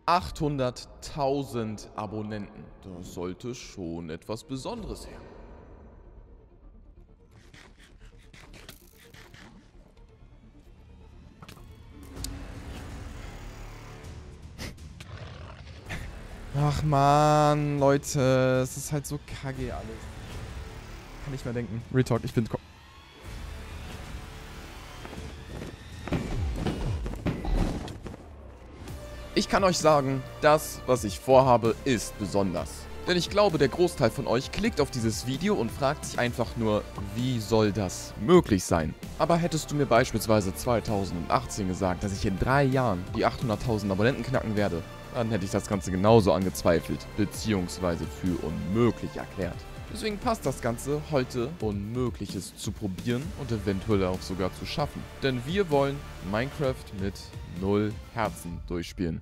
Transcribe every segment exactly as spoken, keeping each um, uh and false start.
achthunderttausend Abonnenten. Das sollte schon etwas Besonderes her. Ach man, Leute, es ist halt so kacke alles. Kann nicht mehr denken. Real Talk, ich bin... Ich kann euch sagen, das, was ich vorhabe, ist besonders. Denn ich glaube, der Großteil von euch klickt auf dieses Video und fragt sich einfach nur, wie soll das möglich sein? Aber hättest du mir beispielsweise zweitausendachtzehn gesagt, dass ich in drei Jahren die achthunderttausend Abonnenten knacken werde, dann hätte ich das Ganze genauso angezweifelt, beziehungsweise für unmöglich erklärt. Deswegen passt das Ganze heute, Unmögliches zu probieren und eventuell auch sogar zu schaffen. Denn wir wollen Minecraft mit null Herzen durchspielen.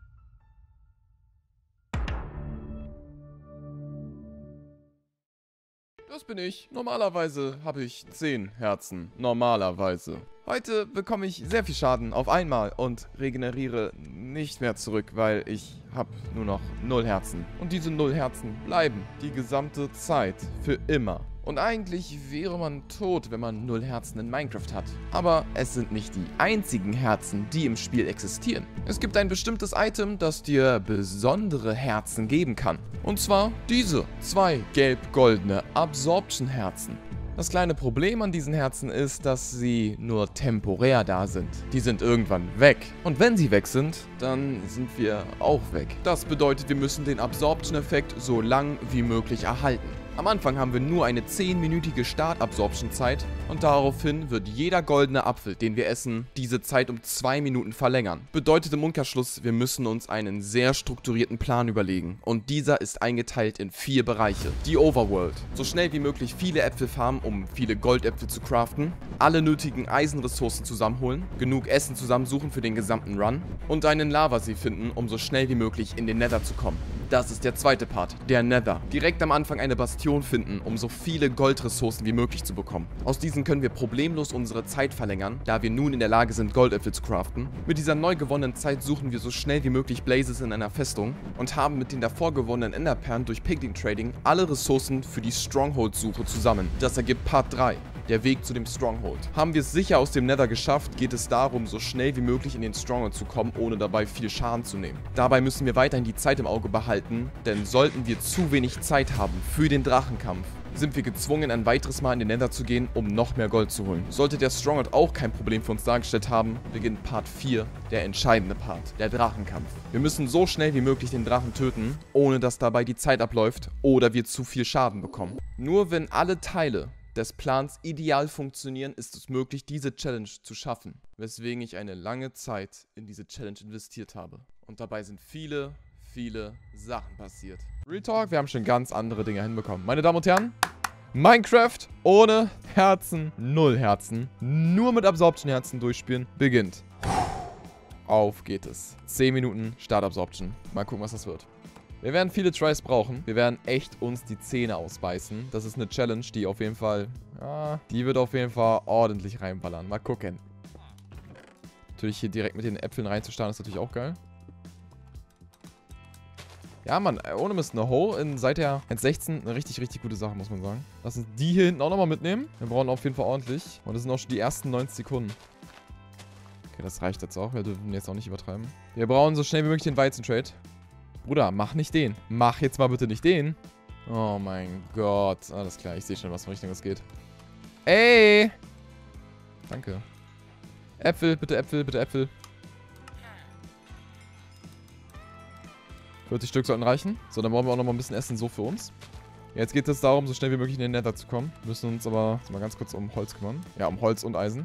Das bin ich. Normalerweise habe ich zehn Herzen. Normalerweise. Heute bekomme ich sehr viel Schaden auf einmal und regeneriere nicht mehr zurück, weil ich habe nur noch null Herzen. Und diese null Herzen bleiben die gesamte Zeit für immer. Und eigentlich wäre man tot, wenn man null Herzen in Minecraft hat. Aber es sind nicht die einzigen Herzen, die im Spiel existieren. Es gibt ein bestimmtes Item, das dir besondere Herzen geben kann. Und zwar diese zwei gelb-goldene Absorption-Herzen. Das kleine Problem an diesen Herzen ist, dass sie nur temporär da sind. Die sind irgendwann weg. Und wenn sie weg sind, dann sind wir auch weg. Das bedeutet, wir müssen den Absorption-Effekt so lang wie möglich erhalten. Am Anfang haben wir nur eine zehnminütige Start-Absorption-Zeit und daraufhin wird jeder goldene Apfel, den wir essen, diese Zeit um zwei Minuten verlängern. Bedeutet im Umkehrschluss, wir müssen uns einen sehr strukturierten Plan überlegen und dieser ist eingeteilt in vier Bereiche. Die Overworld. So schnell wie möglich viele Äpfel farmen, um viele Goldäpfel zu craften, alle nötigen Eisenressourcen zusammenholen, genug Essen zusammensuchen für den gesamten Run und einen Lavasee finden, um so schnell wie möglich in den Nether zu kommen. Das ist der zweite Part, der Nether. Direkt am Anfang eine Bastion finden, um so viele Goldressourcen wie möglich zu bekommen. Aus diesen können wir problemlos unsere Zeit verlängern, da wir nun in der Lage sind, Goldäpfel zu craften. Mit dieser neu gewonnenen Zeit suchen wir so schnell wie möglich Blazes in einer Festung und haben mit den davor gewonnenen Enderperlen durch Pigling Trading alle Ressourcen für die Stronghold-Suche zusammen. Das ergibt Part drei. Der Weg zu dem Stronghold. Haben wir es sicher aus dem Nether geschafft, geht es darum, so schnell wie möglich in den Stronghold zu kommen, ohne dabei viel Schaden zu nehmen. Dabei müssen wir weiterhin die Zeit im Auge behalten, denn sollten wir zu wenig Zeit haben für den Drachenkampf, sind wir gezwungen, ein weiteres Mal in den Nether zu gehen, um noch mehr Gold zu holen. Sollte der Stronghold auch kein Problem für uns dargestellt haben, beginnt Part vier, der entscheidende Part, der Drachenkampf. Wir müssen so schnell wie möglich den Drachen töten, ohne dass dabei die Zeit abläuft oder wir zu viel Schaden bekommen. Nur wenn alle Teile des Plans ideal funktionieren, ist es möglich, diese Challenge zu schaffen. Weswegen ich eine lange Zeit in diese Challenge investiert habe. Und dabei sind viele, viele Sachen passiert. Real Talk, wir haben schon ganz andere Dinge hinbekommen. Meine Damen und Herren, Minecraft ohne Herzen, null Herzen, nur mit Absorption-Herzen durchspielen, beginnt. Auf geht es. zehn Minuten Start-Absorption. Mal gucken, was das wird. Wir werden viele Tries brauchen. Wir werden echt uns die Zähne ausbeißen. Das ist eine Challenge, die auf jeden Fall... Ja, die wird auf jeden Fall ordentlich reinballern. Mal gucken. Natürlich hier direkt mit den Äpfeln reinzustarten, ist natürlich auch geil. Ja, Mann, ohne Mist, eine Ho in seit der eins Punkt sechzehn eine richtig, richtig gute Sache, muss man sagen. Lass uns die hier hinten auch nochmal mitnehmen. Wir brauchen auf jeden Fall ordentlich. Und das sind auch schon die ersten neunzig Sekunden. Okay, das reicht jetzt auch. Wir dürfen jetzt auch nicht übertreiben. Wir brauchen so schnell wie möglich den Weizen-Trade. Bruder, mach nicht den. Mach jetzt mal bitte nicht den. Oh mein Gott. Alles klar, ich sehe schon, was für Richtung es geht. Ey! Danke. Äpfel, bitte Äpfel, bitte Äpfel. vierzig Stück sollten reichen. So, dann brauchen wir auch noch mal ein bisschen Essen so für uns. Jetzt geht es darum, so schnell wie möglich in den Nether zu kommen. Wir müssen uns aber mal ganz kurz um Holz kümmern. Ja, um Holz und Eisen.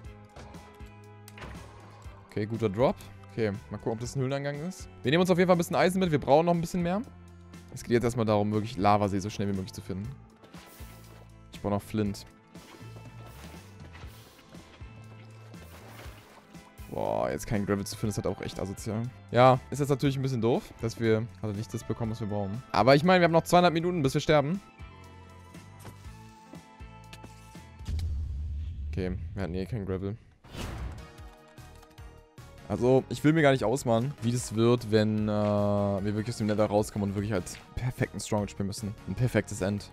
Okay, guter Drop. Okay, mal gucken, ob das ein Höhleneingang ist. Wir nehmen uns auf jeden Fall ein bisschen Eisen mit. Wir brauchen noch ein bisschen mehr. Es geht jetzt erstmal darum, wirklich Lavasee so schnell wie möglich zu finden. Ich brauche noch Flint. Boah, jetzt kein Gravel zu finden, ist halt auch echt asozial. Ja, ist jetzt natürlich ein bisschen doof, dass wir halt nicht das bekommen, was wir brauchen. Aber ich meine, wir haben noch zweieinhalb Minuten, bis wir sterben. Okay, wir hatten eh kein Gravel. Also, ich will mir gar nicht ausmalen, wie das wird, wenn äh, wir wirklich aus dem Nether rauskommen und wirklich halt perfekten Stronghold spielen müssen. Ein perfektes End.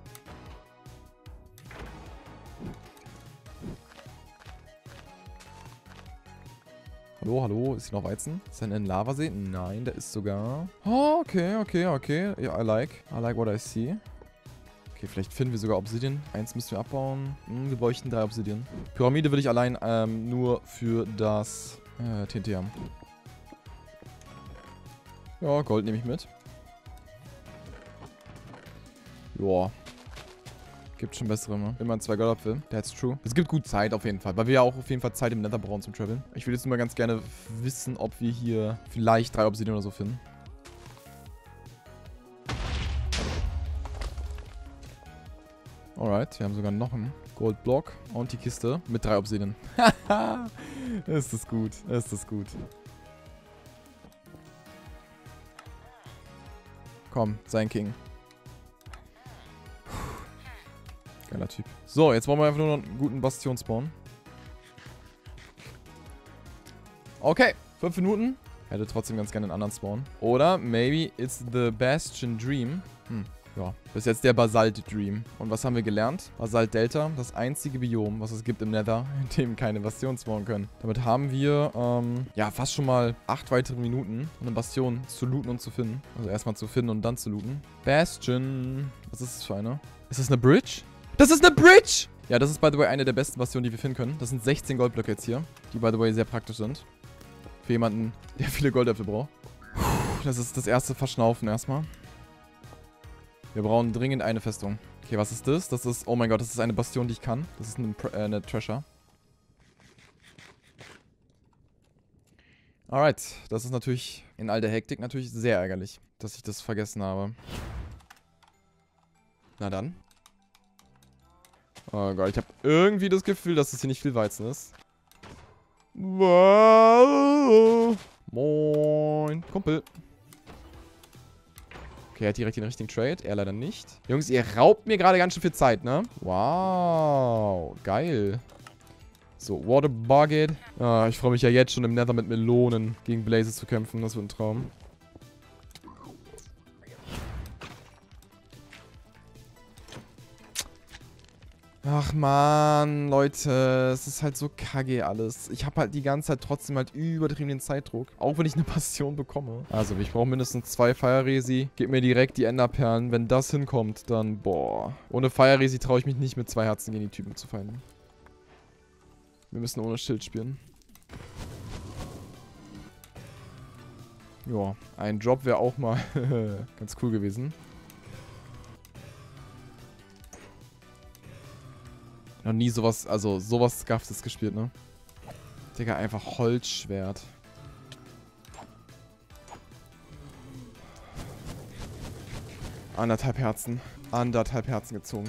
Hallo, hallo, ist hier noch Weizen? Ist da ein Lavasee? Nein, da ist sogar... Oh, okay, okay, okay. Ja, I like. I like what I see. Okay, vielleicht finden wir sogar Obsidian. Eins müssen wir abbauen. Hm, wir bräuchten drei Obsidian. Pyramide will ich allein ähm, nur für das äh, T N T haben. Ja, Gold nehme ich mit. Joa. Gibt schon bessere, ne? Immer zwei Goldapfel. That's true. Es gibt gut Zeit auf jeden Fall, weil wir ja auch auf jeden Fall Zeit im Nether brauchen zum Traveln. Ich will jetzt nur mal ganz gerne wissen, ob wir hier vielleicht drei Obsidian oder so finden. Alright, wir haben sogar noch einen Goldblock und die Kiste mit drei Obsidian. Haha, ist das gut, ist das gut. Komm, sein King. Geiler Typ. So, jetzt wollen wir einfach nur noch einen guten Bastion spawnen. Okay, fünf Minuten. Hätte trotzdem ganz gerne einen anderen Spawn. Oder maybe it's the Bastion Dream. Hm, ja. Das ist jetzt der Basalt Dream. Und was haben wir gelernt? Basalt Delta, das einzige Biom, was es gibt im Nether, in dem keine Bastionen spawnen können. Damit haben wir, ähm, ja, fast schon mal acht weitere Minuten, um eine Bastion zu looten und zu finden. Also erstmal zu finden und dann zu looten. Bastion. Was ist das für eine? Ist das eine Bridge? Das ist eine Bridge! Ja, das ist, by the way, eine der besten Bastionen, die wir finden können. Das sind sechzehn Goldblöcke jetzt hier, die, by the way, sehr praktisch sind. Für jemanden, der viele Goldäpfel braucht. Das ist das erste Verschnaufen erstmal. Wir brauchen dringend eine Festung. Okay, was ist das? Das ist, oh mein Gott, das ist eine Bastion, die ich kann. Das ist eine, äh, eine Treasure. Alright, das ist natürlich in all der Hektik natürlich sehr ärgerlich, dass ich das vergessen habe. Na dann. Oh Gott, ich habe irgendwie das Gefühl, dass es hier nicht viel Weizen ist. Wow. Moin, Kumpel. Okay, er hat direkt den richtigen Trade. Er leider nicht. Jungs, ihr raubt mir gerade ganz schön viel Zeit, ne? Wow, geil. So, Water Bucket. Ah, ich freue mich ja jetzt schon im Nether mit Melonen gegen Blazes zu kämpfen. Das wird ein Traum. Ach man, Leute, es ist halt so kacke alles. Ich habe halt die ganze Zeit trotzdem halt übertrieben den Zeitdruck. Auch wenn ich eine Passion bekomme. Also, ich brauche mindestens zwei Fire Resi. Gib mir direkt die Enderperlen. Wenn das hinkommt, dann, boah. Ohne Fire Resi traue ich mich nicht mit zwei Herzen gegen die Typen zu fighten. Wir müssen ohne Schild spielen. Ja, ein Drop wäre auch mal ganz cool gewesen. Noch nie sowas, also sowas Scufftes gespielt, ne? Digga, einfach Holzschwert. Anderthalb Herzen. Anderthalb Herzen gezogen.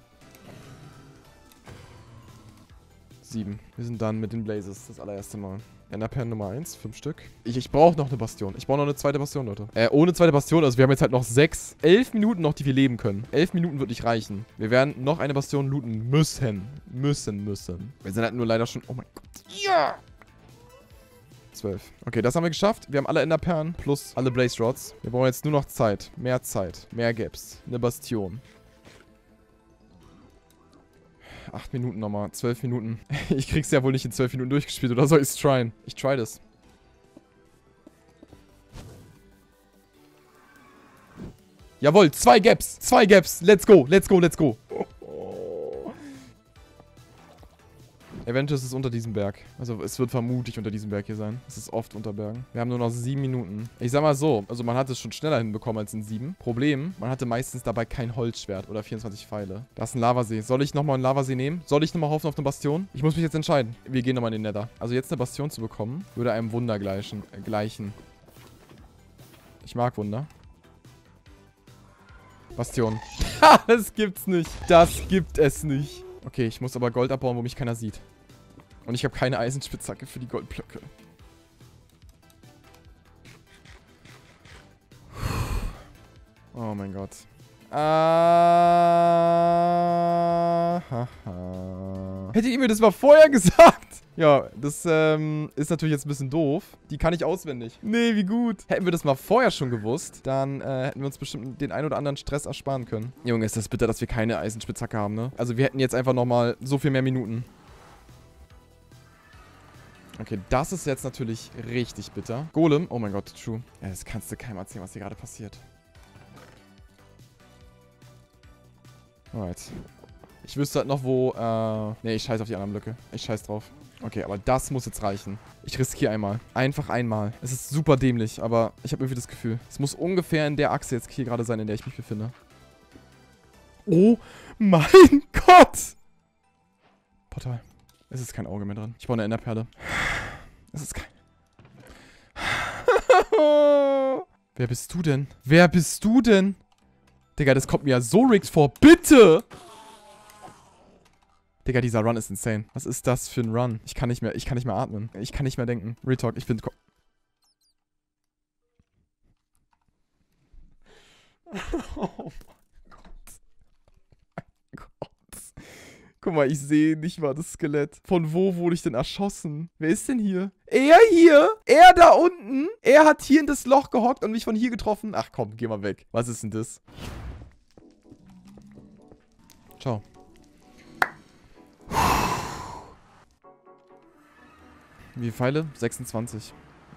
Sieben. Wir sind dann mit den Blazes, das allererste Mal. Enderperlen Nummer eins, fünf Stück. Ich, ich brauche noch eine Bastion. Ich brauche noch eine zweite Bastion, Leute. Äh, ohne zweite Bastion, also wir haben jetzt halt noch sechs, elf Minuten noch, die wir leben können. Elf Minuten wird nicht reichen. Wir werden noch eine Bastion looten müssen. Müssen, müssen. Wir sind halt nur leider schon... Oh mein Gott. Ja! zwölf. Okay, das haben wir geschafft. Wir haben alle Enderperlen plus alle Blaze Rods. Wir brauchen jetzt nur noch Zeit. Mehr Zeit. Mehr Gaps. Eine Bastion. Acht Minuten nochmal. Zwölf Minuten. Ich krieg's ja wohl nicht in zwölf Minuten durchgespielt, oder soll ich's tryen? Ich try das. Jawohl, zwei Gaps. Zwei Gaps. Let's go, let's go, let's go. Oh, oh. Eventuell ist es unter diesem Berg. Also es wird vermutlich unter diesem Berg hier sein. Es ist oft unter Bergen. Wir haben nur noch sieben Minuten. Ich sag mal so, also man hat es schon schneller hinbekommen als in sieben. Problem, man hatte meistens dabei kein Holzschwert oder vierundzwanzig Pfeile. Da ist ein Lavasee. Soll ich nochmal einen Lavasee nehmen? Soll ich nochmal hoffen auf eine Bastion? Ich muss mich jetzt entscheiden. Wir gehen nochmal in den Nether. Also jetzt eine Bastion zu bekommen, würde einem Wunder gleichen. Äh, gleichen. Ich mag Wunder. Bastion. Ha, das gibt's nicht. Das gibt es nicht. Okay, ich muss aber Gold abbauen, wo mich keiner sieht. Und ich habe keine Eisenspitzhacke für die Goldblöcke. Oh mein Gott. Ah, haha. Hättet ihr mir das mal vorher gesagt? Ja, das ähm, ist natürlich jetzt ein bisschen doof. Die kann ich auswendig. Nee, wie gut. Hätten wir das mal vorher schon gewusst, dann äh, hätten wir uns bestimmt den ein oder anderen Stress ersparen können. Junge, ist das bitter, dass wir keine Eisenspitzhacke haben, ne? Also wir hätten jetzt einfach nochmal so viel mehr Minuten. Okay, das ist jetzt natürlich richtig bitter. Golem. Oh mein Gott, true. Ja, das kannst du keinem erzählen, was hier gerade passiert. Alright. Ich wüsste halt noch, wo, äh... Nee, ich scheiß auf die anderen Blöcke. Ich scheiß drauf. Okay, aber das muss jetzt reichen. Ich riskiere einmal. Einfach einmal. Es ist super dämlich, aber ich habe irgendwie das Gefühl. Es muss ungefähr in der Achse jetzt hier gerade sein, in der ich mich befinde. Oh mein Gott! Portal. Es ist kein Auge mehr drin. Ich brauche eine Enderperle. Es ist kein... Wer bist du denn? Wer bist du denn? Digga, das kommt mir ja so rigged vor. Bitte! Digga, dieser Run ist insane. Was ist das für ein Run? Ich kann nicht mehr, ich kann nicht mehr atmen. Ich kann nicht mehr denken. Real Talk, ich bin... Oh mein Gott. Mein Gott. Guck mal, ich sehe nicht mal das Skelett. Von wo wurde ich denn erschossen? Wer ist denn hier? Er hier? Er da unten? Er hat hier in das Loch gehockt und mich von hier getroffen? Ach komm, geh mal weg. Was ist denn das? Ciao. Wie viele Pfeile? sechsundzwanzig.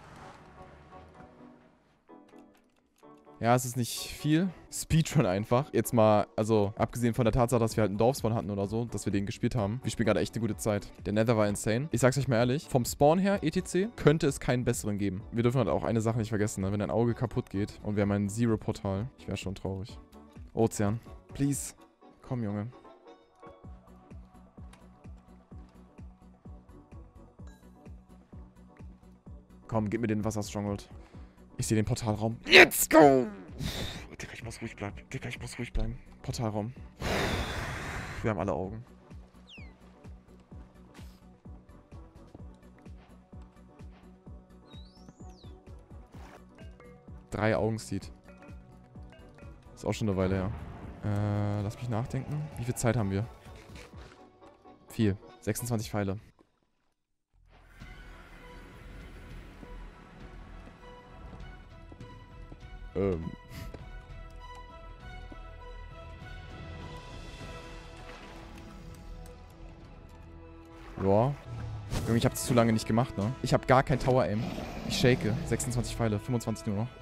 Ja, es ist nicht viel. Speedrun einfach. Jetzt mal, also abgesehen von der Tatsache, dass wir halt einen Dorfspawn hatten oder so, dass wir den gespielt haben. Wir spielen gerade echt eine gute Zeit. Der Nether war insane. Ich sag's euch mal ehrlich, vom Spawn her, et cetera, könnte es keinen besseren geben. Wir dürfen halt auch eine Sache nicht vergessen, ne? Wenn dein Auge kaputt geht und wir haben ein Zero-Portal. Ich wäre schon traurig. Ozean. Please. Komm, Junge. Komm, gib mir den Wasser-Stronghold. Ich sehe den Portalraum. Let's go! Digga, ich muss ruhig bleiben. Digga, ich muss ruhig bleiben. Portalraum. Wir haben alle Augen. Drei Augen sieht. Ist auch schon eine Weile her. Äh, lass mich nachdenken. Wie viel Zeit haben wir? Viel. sechsundzwanzig Pfeile. Ähm. Ja. Junge, ich habe das zu lange nicht gemacht, ne? Ich habe gar kein Tower Aim. Ich shake. sechsundzwanzig Pfeile. fünfundzwanzig nur noch.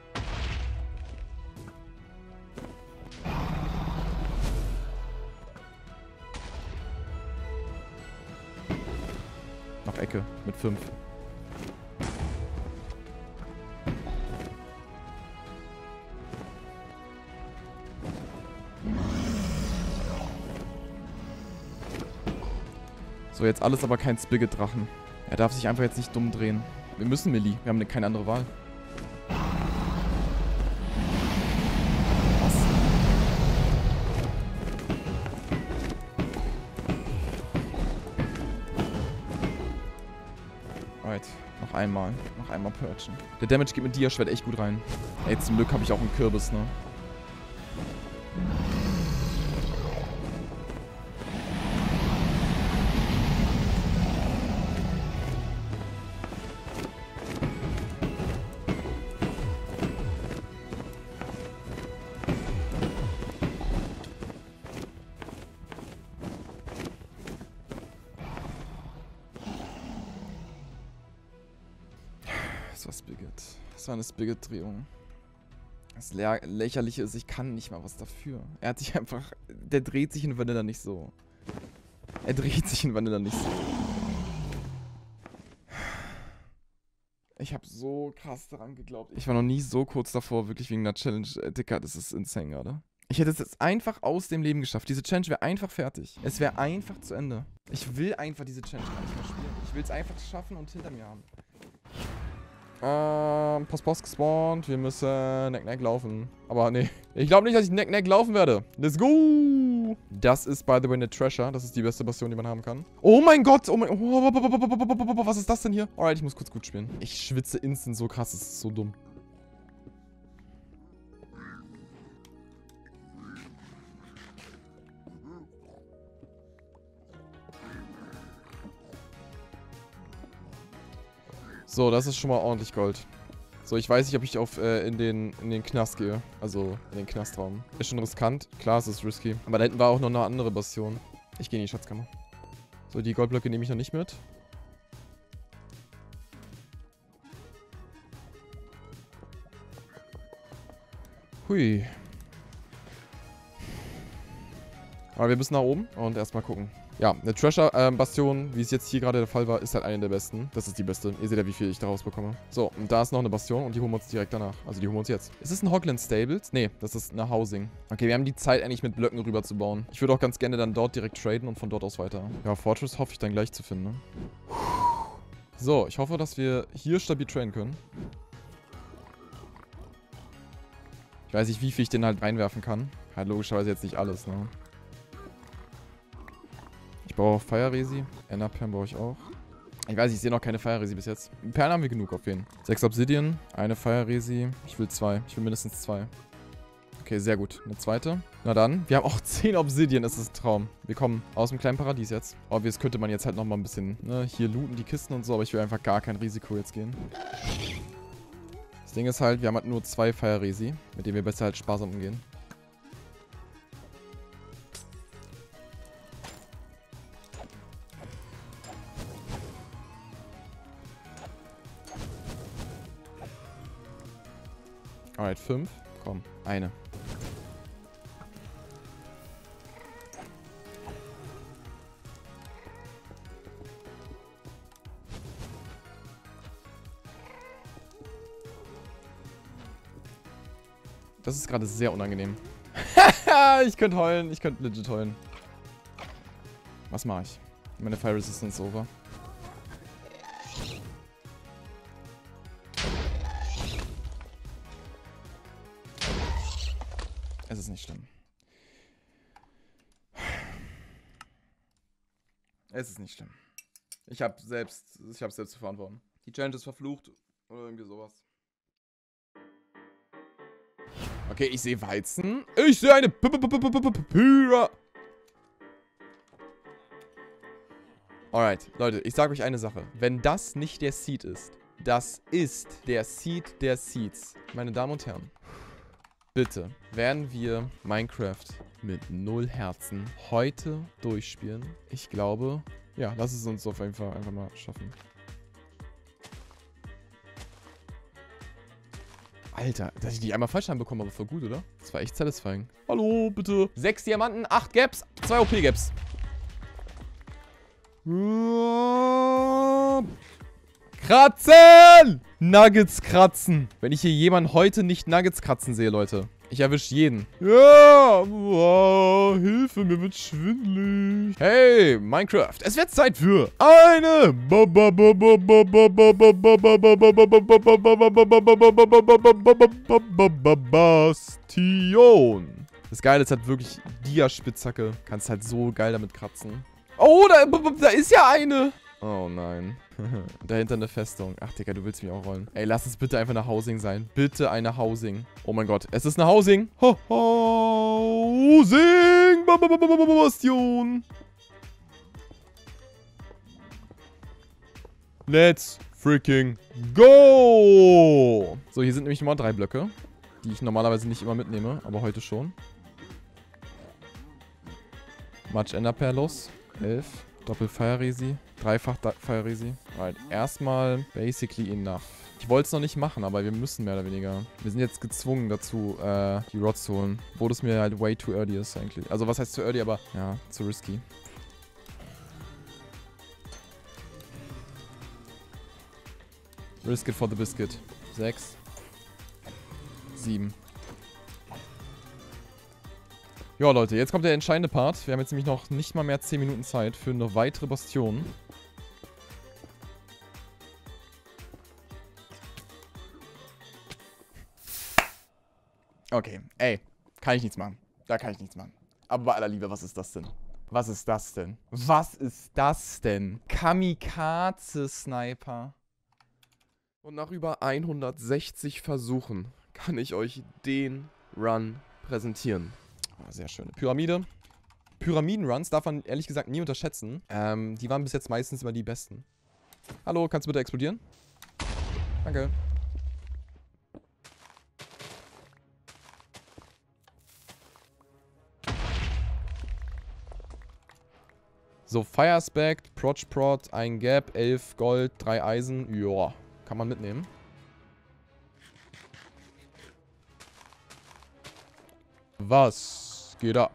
Nach Ecke. Mit fünf. So, jetzt alles aber kein Spigot-Drachen. Er darf sich einfach jetzt nicht dumm drehen. Wir müssen Melee. Wir haben keine andere Wahl. Was? Alright. Noch einmal. Noch einmal purgen. Der Damage geht mit Dia-Schwert echt gut rein. Ey, zum Glück habe ich auch einen Kürbis, ne? Das war Spigot. Das war eine Spigot-Drehung. Das Lä Lächerliche ist, ich kann nicht mal was dafür. Er hat sich einfach... Der dreht sich in Vanilla nicht so. Er dreht sich in Vanilla nicht so. Ich habe so krass daran geglaubt. Ich war noch nie so kurz davor, wirklich wegen einer Challenge. Äh, Dicker, das ist insane gerade. Ich hätte es jetzt einfach aus dem Leben geschafft. Diese Challenge wäre einfach fertig. Es wäre einfach zu Ende. Ich will einfach diese Challenge gar nicht mehr spielen. Ich will es einfach schaffen und hinter mir haben. Ähm, Post Post gespawnt. Wir müssen Neck Neck laufen. Aber nee. Ich glaube nicht, dass ich Neck Neck laufen werde. Let's go! Das ist, by the way, eine Treasure. Das ist die beste Bastion, die man haben kann. Oh mein Gott! Oh mein... Oh, was ist das denn hier? Alright, ich muss kurz gut spielen. Ich schwitze instant so krass. Das ist so dumm. So, das ist schon mal ordentlich Gold. So, ich weiß nicht, ob ich auf, äh, in den, in den Knast gehe. Also, in den Knastraum. Ist schon riskant. Klar, es ist risky. Aber da hinten war auch noch eine andere Bastion. Ich gehe in die Schatzkammer. So, die Goldblöcke nehme ich noch nicht mit. Hui. Aber wir müssen nach oben und erstmal gucken. Ja, eine Treasure-Bastion, wie es jetzt hier gerade der Fall war, ist halt eine der besten. Das ist die beste. Ihr seht ja, wie viel ich daraus bekomme. So, und da ist noch eine Bastion und die holen wir uns direkt danach. Also die holen wir uns jetzt. Ist es ein Hogland Stables? Nee, das ist eine Housing. Okay, wir haben die Zeit, eigentlich mit Blöcken rüber zu bauen. Ich würde auch ganz gerne dann dort direkt traden und von dort aus weiter. Ja, Fortress hoffe ich dann gleich zu finden, ne? So, ich hoffe, dass wir hier stabil traden können. Ich weiß nicht, wie viel ich den halt reinwerfen kann. Halt logischerweise jetzt nicht alles, ne? Ich baue Fire Resi. Enderperlen baue ich auch. Ich weiß, ich sehe noch keine Fire Resi bis jetzt. Perlen haben wir genug auf jeden Fall. Sechs Obsidian, eine Fire Resi. Ich will zwei. Ich will mindestens zwei. Okay, sehr gut. Eine zweite. Na dann. Wir haben auch zehn Obsidian. Das ist ein Traum. Wir kommen aus dem kleinen Paradies jetzt. Obvious könnte man jetzt halt nochmal ein bisschen, ne, hier looten, die Kisten und so. Aber ich will einfach gar kein Risiko jetzt gehen. Das Ding ist halt, wir haben halt nur zwei Fire Resi, mit denen wir besser halt sparsam umgehen. Alright, fünf. Komm, eine. Das ist gerade sehr unangenehm. Ich könnte heulen. Ich könnte legit heulen. Was mache ich? Meine Fire Resistance ist over. Es ist nicht schlimm. Es ist nicht schlimm. Ich habe selbst, ich habe selbst zu verantworten. Die Challenge ist verflucht oder irgendwie sowas. Okay, ich sehe Weizen. Ich sehe eine Pyra. Alright, Leute, ich sage euch eine Sache. Wenn das nicht der Seed ist, das ist der Seed der Seeds. Meine Damen und Herren. Bitte, werden wir Minecraft mit null Herzen heute durchspielen? Ich glaube, ja, lass es uns auf jeden Fall einfach mal schaffen. Alter, dass ich die einmal falsch bekommen habe, voll gut, oder? Das war echt satisfying. Hallo, bitte. Sechs Diamanten, acht Gaps, zwei O P-Gaps. Kratzen! Nuggets kratzen. Wenn ich hier jemanden heute nicht Nuggets kratzen sehe, Leute. Ich erwische jeden. Ja, oh, Hilfe, mir wird schwindelig. Hey, Minecraft. Es wird Zeit für eine Bastion. Das Geile ist halt wirklich Dia-Spitzhacke. Kannst halt so geil damit kratzen. Oh, da, da ist ja eine. Oh nein. Dahinter eine Festung. Ach, Digga, du willst mich auch rollen. Ey, lass es bitte einfach eine Housing sein. Bitte eine Housing. Oh mein Gott, es ist eine Housing. Ho Housing. Bastion. Let's freaking go. So, hier sind nämlich nochmal drei Blöcke, die ich normalerweise nicht immer mitnehme, aber heute schon. Much Enderperlos. elf. Doppel Fire Resi. Dreifach Fire Resi. Right. Erstmal basically enough. Ich wollte es noch nicht machen, aber wir müssen mehr oder weniger. Wir sind jetzt gezwungen dazu, äh, die Rods zu holen. Wo das mir halt way too early ist eigentlich. Also was heißt zu early, aber ja, zu risky. Risk it for the biscuit. Sechs. Sieben. Ja, Leute, jetzt kommt der entscheidende Part. Wir haben jetzt nämlich noch nicht mal mehr zehn Minuten Zeit für eine weitere Bastion. Okay, ey, kann ich nichts machen. Da kann ich nichts machen. Aber bei aller Liebe, was ist das denn? Was ist das denn? Was ist das denn? Kamikaze-Sniper. Und nach über hundertsechzig Versuchen kann ich euch den Run präsentieren. Oh, sehr schöne Pyramide. Pyramiden-Runs darf man ehrlich gesagt nie unterschätzen. Ähm, die waren bis jetzt meistens immer die besten. Hallo, kannst du bitte explodieren? Danke. So, Fire Aspect, Proc Prot, ein Gap, elf Gold, drei Eisen. Joa, kann man mitnehmen. Was geht ab?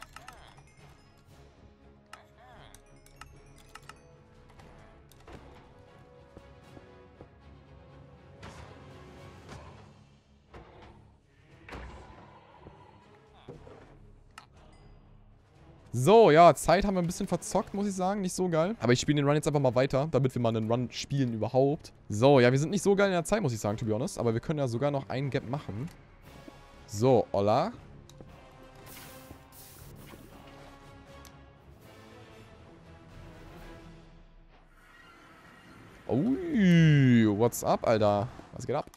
So, ja, Zeit haben wir ein bisschen verzockt, muss ich sagen. Nicht so geil. Aber ich spiele den Run jetzt einfach mal weiter, damit wir mal einen Run spielen überhaupt. So, ja, wir sind nicht so geil in der Zeit, muss ich sagen, to be honest. Aber wir können ja sogar noch einen Gap machen. So, hola. Ui, what's up, Alter? Was geht ab?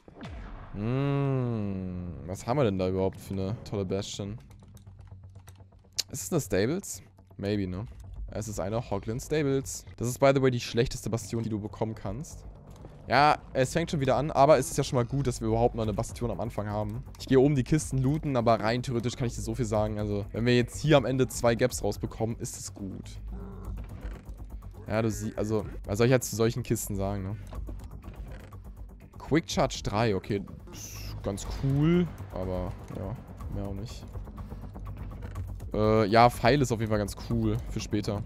Hm, was haben wir denn da überhaupt für eine tolle Bastion? Ist es eine Stables? Maybe, ne? Es ist eine Hoglin Stables. Das ist, by the way, die schlechteste Bastion, die du bekommen kannst. Ja, es fängt schon wieder an, aber es ist ja schon mal gut, dass wir überhaupt noch eine Bastion am Anfang haben. Ich gehe oben die Kisten looten, aber rein theoretisch kann ich dir so viel sagen. Also, wenn wir jetzt hier am Ende zwei Gaps rausbekommen, ist es gut. Ja, du siehst, also, was soll ich jetzt zu solchen Kisten sagen, ne? Quick Charge drei, okay, ganz cool, aber, ja, mehr auch nicht. Äh, ja, Pfeil ist auf jeden Fall ganz cool für später.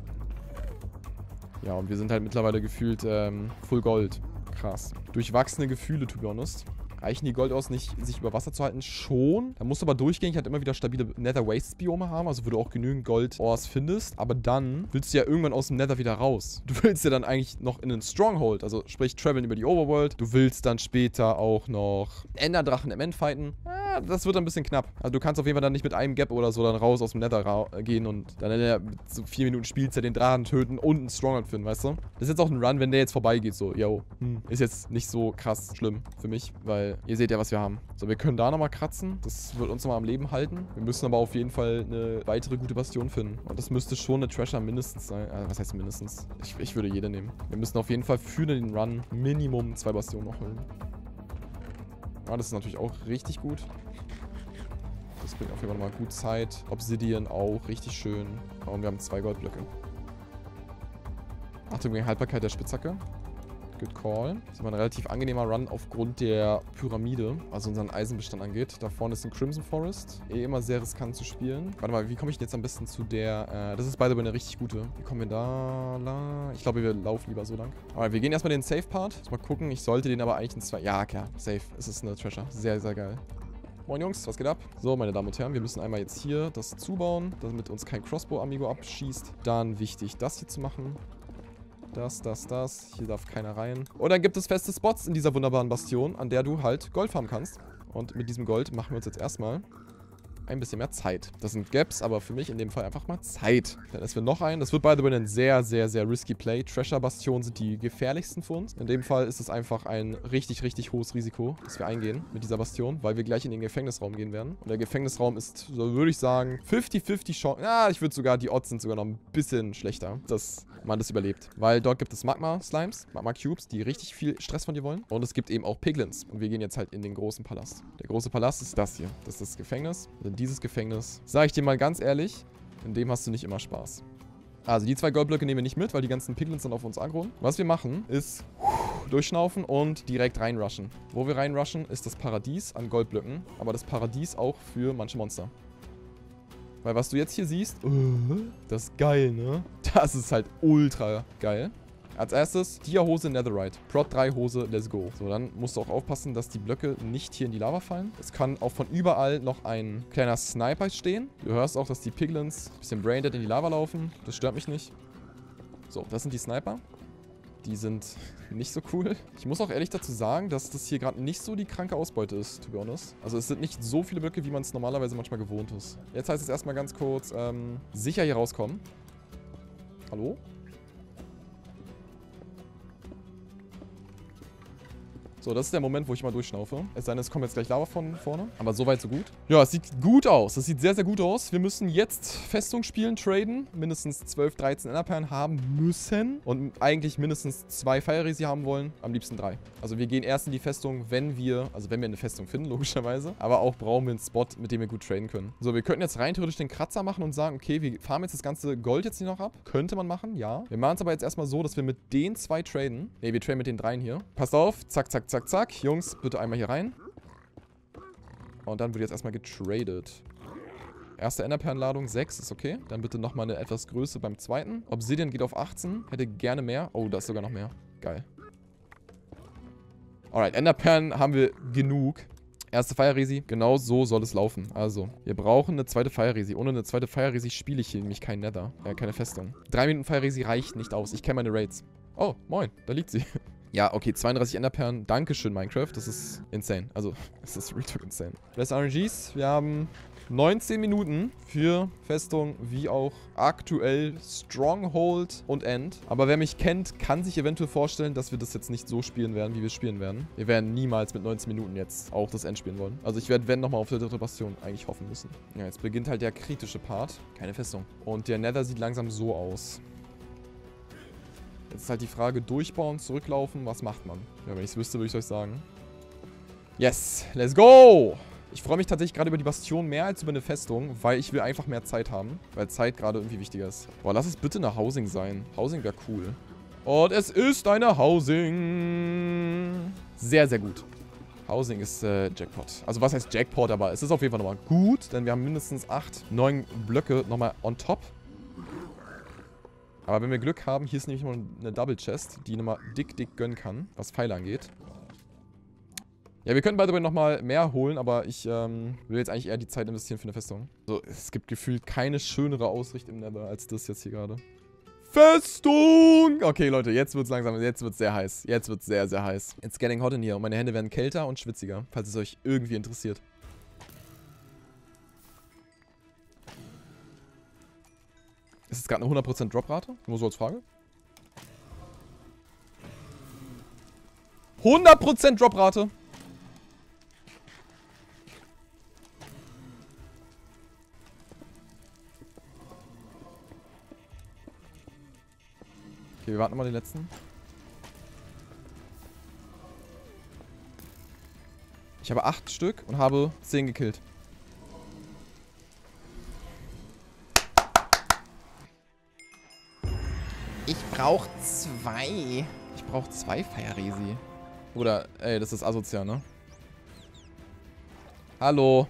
Ja, und wir sind halt mittlerweile gefühlt ähm, Full Gold. Krass. Durchwachsene Gefühle, to be honest. Reichen die Gold aus, nicht sich über Wasser zu halten? Schon. Da musst du aber durchgängig halt immer wieder stabile Nether Wastes Biome haben, also wo du auch genügend Gold-Ores findest. Aber dann willst du ja irgendwann aus dem Nether wieder raus. Du willst ja dann eigentlich noch in einen Stronghold, also sprich traveln über die Overworld. Du willst dann später auch noch Enderdrachen im End fighten. Ah, das wird ein bisschen knapp. Also du kannst auf jeden Fall dann nicht mit einem Gap oder so dann raus aus dem Nether gehen und dann in der so vier Minuten Spielzeit den Drachen töten und einen Stronghold finden, weißt du? Das ist jetzt auch ein Run, wenn der jetzt vorbeigeht, so, yo, hm, ist jetzt nicht so krass schlimm für mich, weil ihr seht ja, was wir haben. So, wir können da nochmal kratzen. Das wird uns nochmal am Leben halten. Wir müssen aber auf jeden Fall eine weitere gute Bastion finden. Und das müsste schon eine Treasure mindestens sein. Äh, was heißt mindestens? Ich, ich würde jede nehmen. Wir müssen auf jeden Fall für den Run Minimum zwei Bastionen noch holen. Ja, das ist natürlich auch richtig gut. Das bringt auf jeden Fall mal gut Zeit. Obsidian auch richtig schön. Und wir haben zwei Goldblöcke. Achtung gegen Haltbarkeit der Spitzhacke. Good call. Das ist aber ein relativ angenehmer Run aufgrund der Pyramide, was unseren Eisenbestand angeht. Da vorne ist ein Crimson Forest. Eh immer sehr riskant zu spielen. Warte mal, wie komme ich denn jetzt am besten zu der... Äh, das ist by the way eine richtig gute. Wie kommen wir da lang? Ich glaube, wir laufen lieber so lang. Aber wir gehen erstmal den Safe-Part. Mal gucken. Ich sollte den aber eigentlich in zwei... Ja, klar. Safe. Es ist eine Treasure. Sehr, sehr geil. Moin Jungs, was geht ab? So, meine Damen und Herren, wir müssen einmal jetzt hier das zubauen, damit uns kein Crossbow-Amigo abschießt. Dann wichtig, das hier zu machen. Das, das, das. Hier darf keiner rein. Und dann gibt es feste Spots in dieser wunderbaren Bastion, an der du halt Gold farmen kannst. Und mit diesem Gold machen wir uns jetzt erstmal ein bisschen mehr Zeit. Das sind Gaps, aber für mich in dem Fall einfach mal Zeit. Dann ist wir noch ein. Das wird by the way ein sehr, sehr, sehr risky Play. Treasure-Bastionen sind die gefährlichsten für uns. In dem Fall ist es einfach ein richtig, richtig hohes Risiko, dass wir eingehen mit dieser Bastion, weil wir gleich in den Gefängnisraum gehen werden. Und der Gefängnisraum ist, so würde ich sagen, fünfzig fünfzig Chance. Ja, ich würde sogar, die Odds sind sogar noch ein bisschen schlechter, dass man das überlebt. Weil dort gibt es Magma-Slimes, Magma-Cubes, die richtig viel Stress von dir wollen. Und es gibt eben auch Piglins. Und wir gehen jetzt halt in den großen Palast. Der große Palast ist das hier. Das ist das Gefängnis. Und in dieses Gefängnis, sage ich dir mal ganz ehrlich, in dem hast du nicht immer Spaß. Also die zwei Goldblöcke nehmen wir nicht mit, weil die ganzen Piglins dann auf uns aggro. Was wir machen, ist durchschnaufen und direkt reinrushen. Wo wir reinrushen, ist das Paradies an Goldblöcken. Aber das Paradies auch für manche Monster. Weil was du jetzt hier siehst, das ist geil, ne? Das ist halt ultra geil. Als erstes, Dia-Hose Netherite. Prot drei Hose, let's go. So, dann musst du auch aufpassen, dass die Blöcke nicht hier in die Lava fallen. Es kann auch von überall noch ein kleiner Sniper stehen. Du hörst auch, dass die Piglins ein bisschen braindead in die Lava laufen. Das stört mich nicht. So, das sind die Sniper. Die sind nicht so cool. Ich muss auch ehrlich dazu sagen, dass das hier gerade nicht so die kranke Ausbeute ist, to be honest. Also es sind nicht so viele Blöcke, wie man es normalerweise manchmal gewohnt ist. Jetzt heißt es erstmal ganz kurz, ähm, sicher hier rauskommen. Hallo? So, das ist der Moment, wo ich mal durchschnaufe. Es sei denn, es kommt jetzt gleich Lava von vorne. Aber so weit, so gut. Ja, es sieht gut aus. Es sieht sehr, sehr gut aus. Wir müssen jetzt Festung spielen, traden. Mindestens zwölf, dreizehn Enderperlen haben müssen. Und eigentlich mindestens zwei Fire Resi haben wollen. Am liebsten drei. Also wir gehen erst in die Festung, wenn wir, also wenn wir eine Festung finden, logischerweise. Aber auch brauchen wir einen Spot, mit dem wir gut traden können. So, wir könnten jetzt rein theoretisch den Kratzer machen und sagen, okay, wir farmen jetzt das ganze Gold jetzt hier noch ab. Könnte man machen, ja. Wir machen es aber jetzt erstmal so, dass wir mit den zwei traden. Ne, wir traden mit den dreien hier. Passt auf. Zack, zack, zack, zack. Jungs, bitte einmal hier rein. Und dann wird jetzt erstmal getradet. Erste Enderperlenladung, sechs, ist okay. Dann bitte nochmal eine etwas Größe beim zweiten. Obsidian geht auf achtzehn. Hätte gerne mehr. Oh, da ist sogar noch mehr. Geil. Alright, Enderperlen haben wir genug. Erste Fire Resi, genau so soll es laufen. Also, wir brauchen eine zweite Fire Resi. Ohne eine zweite Fire Resi spiele ich hier nämlich kein Nether. Äh, keine Festung. Drei Minuten Fire Resi reicht nicht aus. Ich kenne meine Raids. Oh, moin, da liegt sie. Ja, okay, zweiunddreißig Enderperlen. Dankeschön, Minecraft. Das ist insane. Also, es ist real talk insane. Bless R N Gs. Wir haben neunzehn Minuten für Festung wie auch aktuell Stronghold und End. Aber wer mich kennt, kann sich eventuell vorstellen, dass wir das jetzt nicht so spielen werden, wie wir spielen werden. Wir werden niemals mit neunzehn Minuten jetzt auch das End spielen wollen. Also ich werde, wenn, nochmal auf der dritte Bastion eigentlich hoffen müssen. Ja, jetzt beginnt halt der kritische Part. Keine Festung. Und der Nether sieht langsam so aus. Jetzt ist halt die Frage, durchbauen, zurücklaufen, was macht man? Ja, wenn ich es wüsste, würde ich euch sagen. Yes, let's go! Ich freue mich tatsächlich gerade über die Bastion mehr als über eine Festung, weil ich will einfach mehr Zeit haben. Weil Zeit gerade irgendwie wichtiger ist. Boah, lass es bitte eine Housing sein. Housing wäre cool. Und es ist eine Housing. Sehr, sehr gut. Housing ist äh, Jackpot. Also was heißt Jackpot, aber es ist auf jeden Fall nochmal gut, denn wir haben mindestens acht, neun Blöcke nochmal on top. Aber wenn wir Glück haben, hier ist nämlich noch eine Double Chest, die nochmal dick, dick gönnen kann, was Pfeile angeht. Ja, wir können by the way nochmal mehr holen, aber ich ähm, will jetzt eigentlich eher die Zeit investieren für eine Festung. So, es gibt gefühlt keine schönere Aussicht im Nether als das jetzt hier gerade. Festung! Okay, Leute, jetzt wird's langsam, jetzt wird's sehr heiß. Jetzt wird's sehr, sehr heiß. It's getting hot in here und meine Hände werden kälter und schwitziger, falls es euch irgendwie interessiert. Ist es gerade eine hundert Prozent Droprate? Nur so als Frage. hundert Prozent Droprate! Okay, wir warten mal den letzten. Ich habe acht Stück und habe zehn gekillt. Ich brauche zwei. Ich brauche zwei Fire Resi. Oder, ey, das ist asozial, ne? Hallo.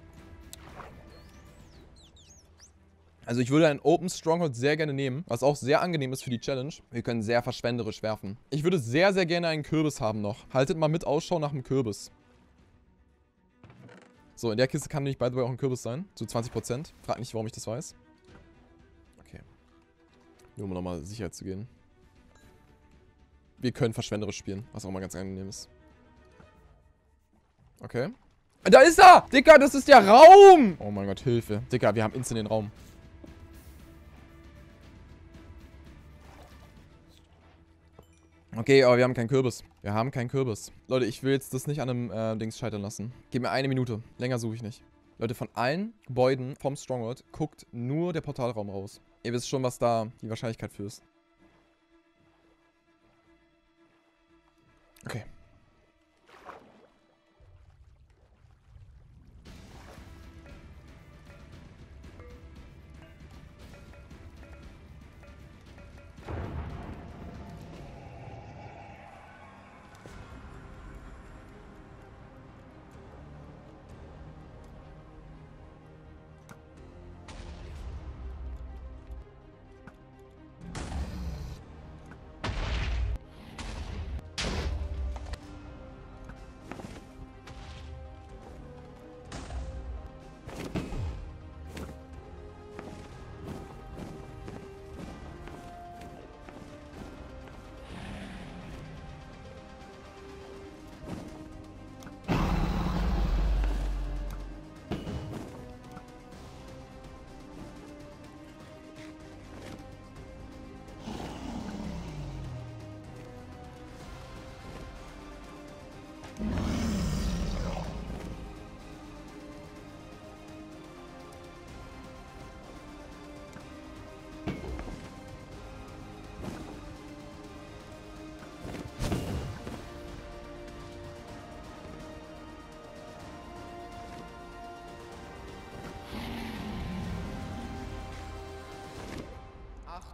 Also ich würde ein Open Stronghold sehr gerne nehmen, was auch sehr angenehm ist für die Challenge. Wir können sehr verschwenderisch werfen. Ich würde sehr, sehr gerne einen Kürbis haben noch. Haltet mal mit Ausschau nach einem Kürbis. So, in der Kiste kann nämlich by the way auch ein Kürbis sein. Zu zwanzig Prozent. Frag nicht, warum ich das weiß. Okay. Nur um nochmal sicher zu gehen. Wir können verschwenderisch spielen, was auch mal ganz angenehm ist. Okay. Da ist er! Dicker, das ist der Raum! Oh mein Gott, Hilfe. Dicker, wir haben instant den Raum. Okay, aber wir haben keinen Kürbis. Wir haben keinen Kürbis. Leute, ich will jetzt das nicht an einem äh, Dings scheitern lassen. Gib mir eine Minute. Länger suche ich nicht. Leute, von allen Gebäuden vom Stronghold guckt nur der Portalraum raus. Ihr wisst schon, was da die Wahrscheinlichkeit für ist. Okay.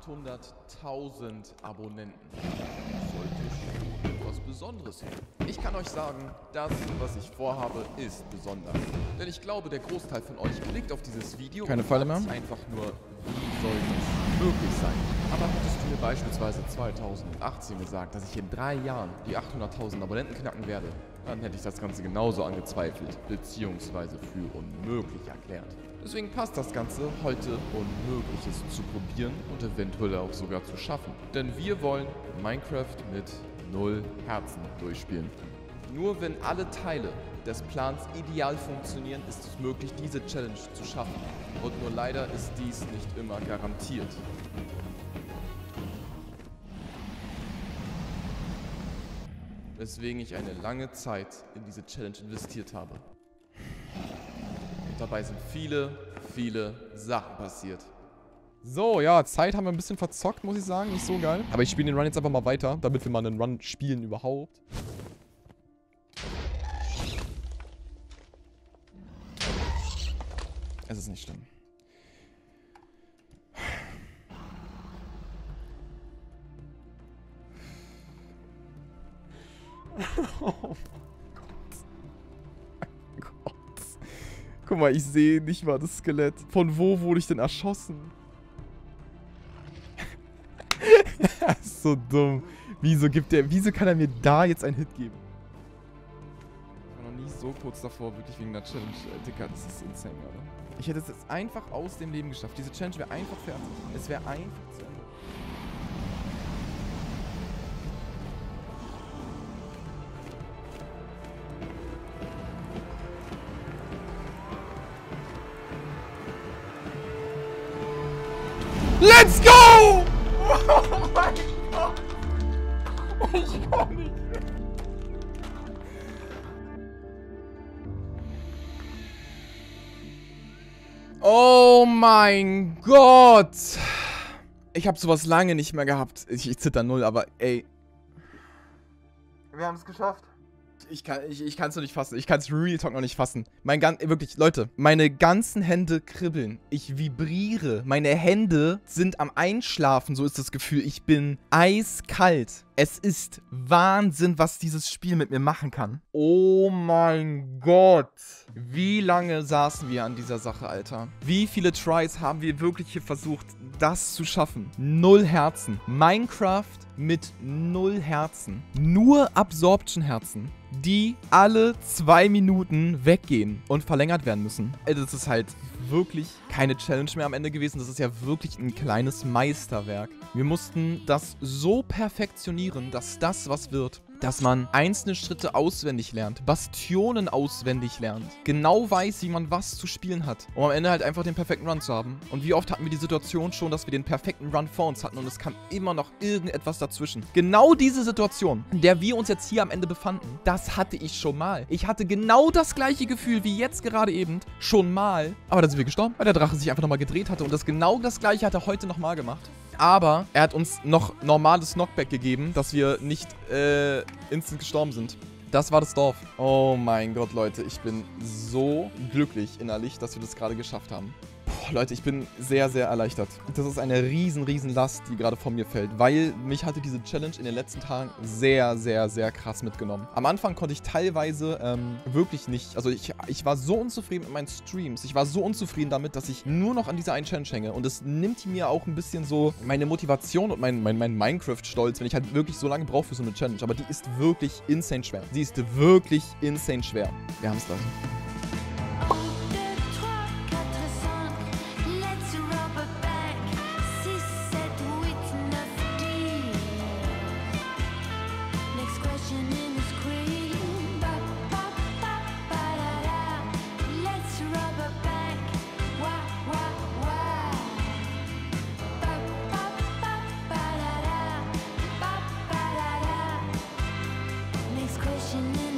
achthunderttausend Abonnenten. Das sollte schon etwas Besonderes sein. Ich kann euch sagen, das, was ich vorhabe, ist besonders. Denn ich glaube, der Großteil von euch klickt auf dieses Video Keine Falle mehr. und einfach nur, wie soll das möglich sein? Aber hättest du mir beispielsweise zweitausendachtzehn gesagt, dass ich in drei Jahren die achthunderttausend Abonnenten knacken werde, dann hätte ich das Ganze genauso angezweifelt, beziehungsweise für unmöglich erklärt. Deswegen passt das Ganze, heute Unmögliches zu probieren und eventuell auch sogar zu schaffen. Denn wir wollen Minecraft mit null Herzen durchspielen. Nur wenn alle Teile des Plans ideal funktionieren, ist es möglich, diese Challenge zu schaffen. Und nur leider ist dies nicht immer garantiert. Weswegen ich eine lange Zeit in diese Challenge investiert habe. Und dabei sind viele, viele Sachen passiert. So, ja, Zeit haben wir ein bisschen verzockt, muss ich sagen. Nicht so geil. Aber ich spiele den Run jetzt einfach mal weiter, damit wir mal einen Run spielen überhaupt. Es ist nicht schlimm. Oh Gott. Mein Gott. Guck mal, ich sehe nicht mal das Skelett. Von wo wurde ich denn erschossen? Das ist so dumm. Wieso gibt der, wieso kann er mir da jetzt einen Hit geben? Ich war noch nie so kurz davor, wirklich wegen der Challenge. Äh, Dicker, das ist insane, oder? Ich hätte es jetzt einfach aus dem Leben geschafft. Diese Challenge wäre einfach fertig. Es wäre einfach zu Ende. Let's go! Oh mein Gott! Ich komm nicht mehr. Oh mein Gott! Ich habe sowas lange nicht mehr gehabt. Ich, ich zitter null, aber ey. Wir haben es geschafft. Ich kann es ich, ich kann's noch nicht fassen. Ich kann es Real Talk noch nicht fassen. Mein ganz, wirklich, Leute, meine ganzen Hände kribbeln. Ich vibriere. Meine Hände sind am Einschlafen, so ist das Gefühl. Ich bin eiskalt. Es ist Wahnsinn, was dieses Spiel mit mir machen kann. Oh mein Gott. Wie lange saßen wir an dieser Sache, Alter? Wie viele Tries haben wir wirklich hier versucht, das zu schaffen? Null Herzen. Minecraft mit null Herzen. Nur Absorption-Herzen, die alle zwei Minuten weggehen und verlängert werden müssen. Das ist halt wirklich keine Challenge mehr am Ende gewesen. Das ist ja wirklich ein kleines Meisterwerk. Wir mussten das so perfektionieren, dass das was wird. Dass man einzelne Schritte auswendig lernt, Bastionen auswendig lernt, genau weiß, wie man was zu spielen hat, um am Ende halt einfach den perfekten Run zu haben. Und wie oft hatten wir die Situation schon, dass wir den perfekten Run vor uns hatten und es kam immer noch irgendetwas dazwischen. Genau diese Situation, in der wir uns jetzt hier am Ende befanden, das hatte ich schon mal. Ich hatte genau das gleiche Gefühl wie jetzt gerade eben schon mal, aber dann sind wir gestorben, weil der Drache sich einfach nochmal gedreht hatte und das genau das gleiche hat er heute nochmal gemacht. Aber er hat uns noch normales Knockback gegeben, dass wir nicht äh, instant gestorben sind. Das war das Dorf. Oh mein Gott, Leute. Ich bin so glücklich innerlich, dass wir das gerade geschafft haben. Boah, Leute, ich bin sehr, sehr erleichtert. Das ist eine riesen, riesen Last, die gerade von mir fällt, weil mich hatte diese Challenge in den letzten Tagen sehr, sehr, sehr krass mitgenommen. Am Anfang konnte ich teilweise ähm, wirklich nicht, also ich, ich war so unzufrieden mit meinen Streams, ich war so unzufrieden damit, dass ich nur noch an dieser einen Challenge hänge und es nimmt mir auch ein bisschen so meine Motivation und mein, mein, mein Minecraft-Stolz, wenn ich halt wirklich so lange brauche für so eine Challenge, aber die ist wirklich insane schwer. Sie ist wirklich insane schwer. Wir haben es, Leute. Question in